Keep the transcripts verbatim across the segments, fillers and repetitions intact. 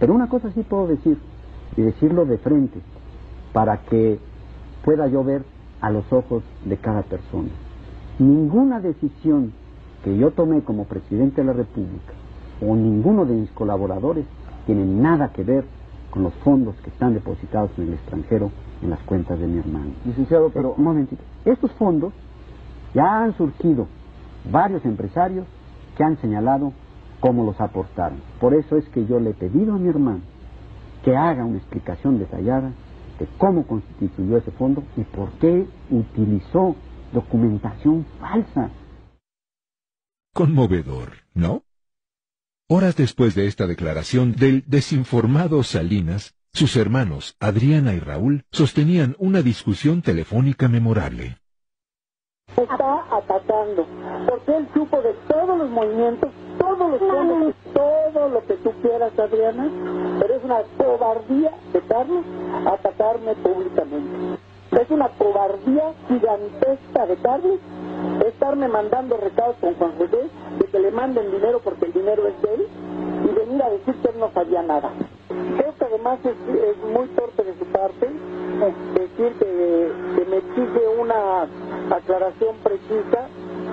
Pero una cosa sí puedo decir, y decirlo de frente, para que pueda yo ver a los ojos de cada persona. Ninguna decisión que yo tomé como presidente de la República, o ninguno de mis colaboradores, tiene nada que ver con los fondos que están depositados en el extranjero en las cuentas de mi hermano. Licenciado, pero... Eh, un momentito. Estos fondos ya han surgido varios empresarios que han señalado cómo los aportaron. Por eso es que yo le he pedido a mi hermano que haga una explicación detallada de cómo constituyó ese fondo y por qué utilizó documentación falsa. Conmovedor, ¿no? Horas después de esta declaración del desinformado Salinas, sus hermanos Adriana y Raúl sostenían una discusión telefónica memorable. Está atacando, porque él supo de todos los movimientos, todos los fondos, todo lo que tú quieras, Adriana, pero es una cobardía de Carlos atacarme públicamente. Es una cobardía gigantesca de Carlos estarme mandando recados con Juan José, de que le manden dinero porque el dinero es de él, y venir a decir que él no sabía nada. Creo que además es, es muy torpe de su parte decir que, que me exige una aclaración precisa,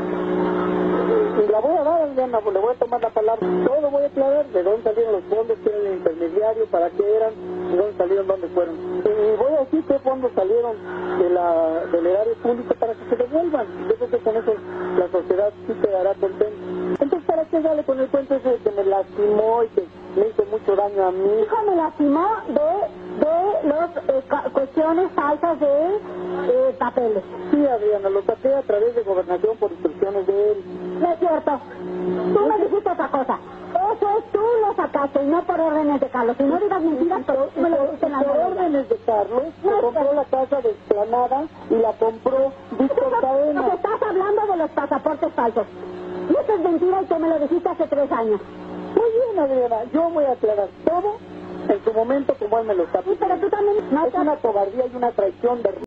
y la voy a dar, Adriana, le voy a tomar la palabra. Todo voy a aclarar de dónde salieron los fondos, quién era el intermediario, para qué eran, de dónde salieron, dónde fueron. Y voy a decir qué fondos salieron de la, del erario público para que se devuelvan. Yo creo que con eso la sociedad sí quedará contenta. Entonces, ¿para qué sale con el cuento ese de que me lastimó y que me hizo mucho daño a mí? Hijo, me lastimó de, de las eh, cuestiones falsas de eh, papeles. Sí, Adriana, lo saqué a través de gobernación por instrucciones de él. No es cierto. Tú me dijiste otra cosa. Eso es, tú lo sacaste y no por órdenes de Carlos. Si no digas mentiras, pero me lo dijiste en la por órdenes de Carlos, se compró la casa de Explanada y la compró Víctor Cadena. Te estás hablando de los pasaportes falsos. Y eso es mentira y tú me lo dijiste hace tres años. Muy bien, Adriana, yo voy a aclarar todo en su momento como él me lo está pidiendo. Sí, pero tú también... No, es una cobardía y una traición de...